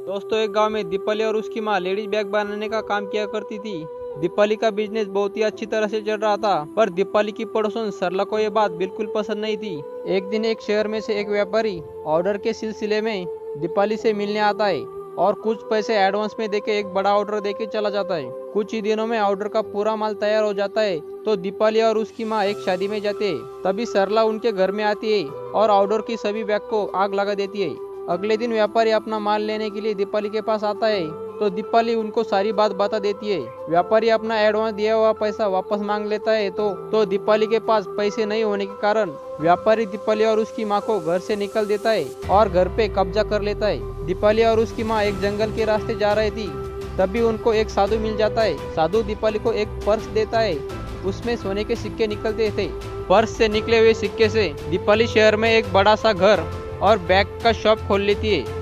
दोस्तों, एक गांव में दीपाली और उसकी माँ लेडीज बैग बनाने का काम किया करती थी। दीपाली का बिजनेस बहुत ही अच्छी तरह से चल रहा था, पर दीपाली की पड़ोसन सरला को ये बात बिल्कुल पसंद नहीं थी। एक दिन एक शहर में से एक व्यापारी ऑर्डर के सिलसिले में दीपाली से मिलने आता है और कुछ पैसे एडवांस में देके एक बड़ा ऑर्डर देके चला जाता है। कुछ ही दिनों में ऑर्डर का पूरा माल तैयार हो जाता है तो दीपाली और उसकी माँ एक शादी में जाते हैं। तभी सरला उनके घर में आती है और ऑर्डर की सभी बैग को आग लगा देती है। अगले दिन व्यापारी अपना माल लेने के लिए दीपाली के पास आता है तो दीपाली उनको सारी बात बता देती है। व्यापारी अपना एडवांस दिया हुआ पैसा वापस मांग लेता है तो दीपाली के पास पैसे नहीं होने के कारण व्यापारी दीपाली और उसकी माँ को घर से निकल देता है और घर पे कब्जा कर लेता है। दीपाली और उसकी माँ एक जंगल के रास्ते जा रही थी, तभी उनको एक साधु मिल जाता है। साधु दीपाली को एक पर्स देता है, उसमें सोने के सिक्के निकलते थे। पर्स से निकले हुए सिक्के से दीपाली शहर में एक बड़ा सा घर और बैग का शॉप खोल लेती है।